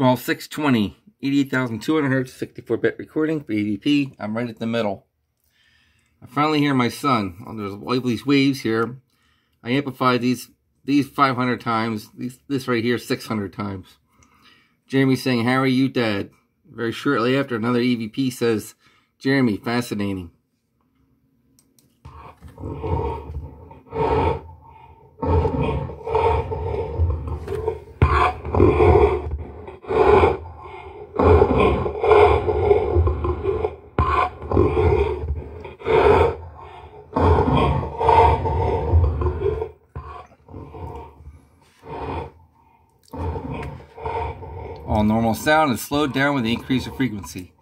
12620, 88,200 hertz, 64-bit recording for EVP. I'm right at the middle. I finally hear my son. Oh, there's all these waves here. I amplified these 500 times. This right here 600 times. Jeremy saying, "Harry, you dead." Very shortly after, another EVP says, "Jeremy, fascinating." All normal sound is slowed down with the increase of frequency.